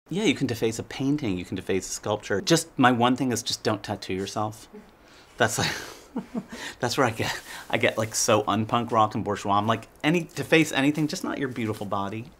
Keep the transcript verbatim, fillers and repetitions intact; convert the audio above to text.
Yeah, you can deface a painting, you can deface a sculpture. Just, my one thing is just don't tattoo yourself. That's like, that's where I get, I get like so unpunk rock and bourgeois. I'm like, any, deface anything, just not your beautiful body.